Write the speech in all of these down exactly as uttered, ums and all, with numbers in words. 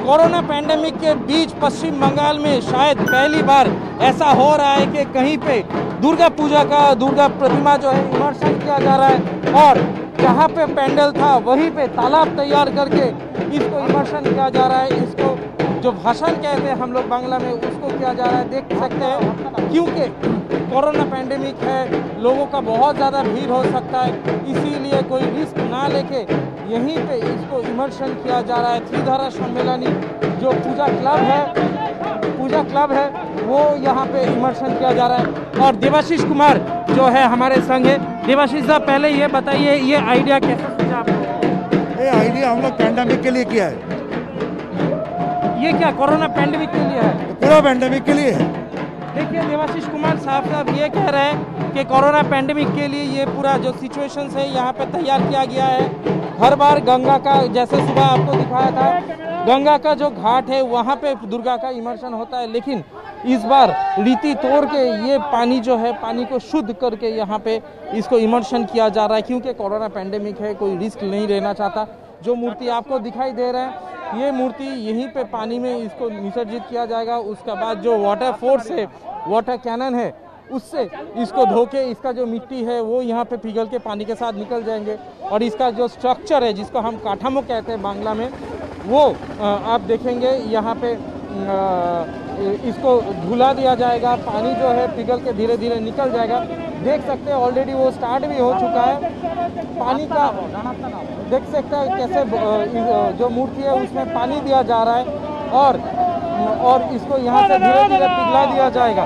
Corona pandemic के बीच पश्चिम बंगाल में शायद पहली बार ऐसा हो रहा है कि कहीं पे दुर्गा पूजा का दुर्गा प्रतिमा जो है इमर्शन किया जा रहा है और जहाँ पे पेंडल था वहीं पे तालाब तैयार करके इसको इमर्शन किया जा रहा है। इसको जो भाषण कहते हैं हम लोग बांग्ला में, उसको किया जा रहा है। देख सकते हैं क्योंकि कोरोना पैंडेमिक है, लोगों का बहुत ज़्यादा भीड़ हो सकता है, इसीलिए कोई रिस्क ना लेके यहीं पे इसको इमर्शन किया जा रहा है। त्रिधारा सम्मेलनी जो पूजा क्लब है पूजा क्लब है वो यहाँ पे इमर्शन किया जा रहा है। और देवाशीष कुमार जो है हमारे संग है। देवाशीष साहब, पहले ये बताइए, ये आइडिया कैसे सोचा आपने? ये आइडिया हम लोग पैंडेमिक के लिए किया है। ये क्या कोरोना पैंडेमिक के लिए है? पूरा पैंडेमिक के लिए है। देखिए देवाशीष कुमार साहब साहब ये कह रहे हैं कि कोरोना पैंडेमिक के लिए ये पूरा जो सिचुएशन है यहाँ पे तैयार किया गया है। हर बार गंगा का, जैसे सुबह आपको दिखाया था, गंगा का जो घाट है वहाँ पे दुर्गा का इमर्शन होता है, लेकिन इस बार रीति तोड़ के ये पानी जो है पानी को शुद्ध करके यहाँ पे इसको इमर्शन किया जा रहा है, क्योंकि कोरोना पैंडेमिक है, कोई रिस्क नहीं रहना चाहता। जो मूर्ति आपको दिखाई दे रहा है ये मूर्ति यहीं पे पानी में इसको विसर्जित किया जाएगा। उसके बाद जो वाटर फोर्स है, वाटर कैनन है, उससे इसको धो के इसका जो मिट्टी है वो यहाँ पे पिघल के पानी के साथ निकल जाएंगे। और इसका जो स्ट्रक्चर है जिसको हम काठामो कहते हैं बांग्ला में, वो आप देखेंगे यहाँ पे इसको धुला दिया जाएगा। पानी जो है पिघल के धीरे धीरे निकल जाएगा। देख सकते हैं ऑलरेडी वो स्टार्ट भी हो चुका है। पानी का देख सकते हैं कैसे जो मूर्ति है उसमें पानी दिया जा रहा है और और इसको यहाँ से धीरे धीरे पिघला दिया जाएगा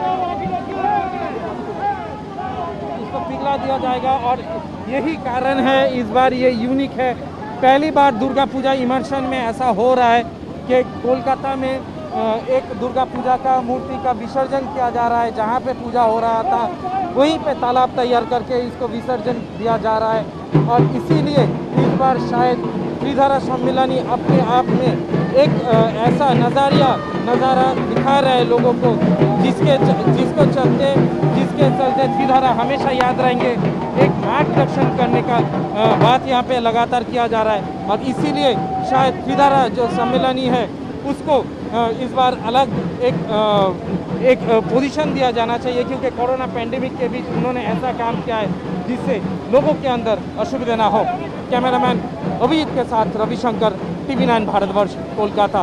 इसको पिघला दिया जाएगा। और यही कारण है इस बार ये यूनिक है। पहली बार दुर्गा पूजा इमर्शन में ऐसा हो रहा है कि कोलकाता में एक दुर्गा पूजा का मूर्ति का विसर्जन किया जा रहा है। जहाँ पे पूजा हो रहा था वहीं पे तालाब तैयार करके इसको विसर्जन दिया जा रहा है। और इसीलिए इस बार शायद त्रिधारा सम्मेलनी अपने आप में एक ऐसा नज़ारिया नज़ारा दिखा रहा है लोगों को, जिसके जिसको चलते जिसके चलते त्रिधारा हमेशा याद रहेंगे। एक मार्गदर्शन करने का बात यहाँ पे लगातार किया जा रहा है और इसीलिए शायद त्रिधारा जो सम्मेलनी है उसको इस बार अलग एक एक पोजीशन दिया जाना चाहिए, क्योंकि कोरोना पैंडेमिक के बीच उन्होंने ऐसा काम किया है जिससे लोगों के अंदर असुविधा ना हो। कैमरामैन अभिजीत के साथ रविशंकर, टीवी नाइन भारतवर्ष, कोलकाता।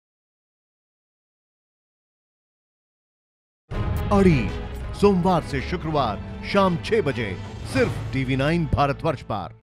अड़ी सोमवार से शुक्रवार शाम छह बजे सिर्फ टीवी नाइन भारतवर्ष पर।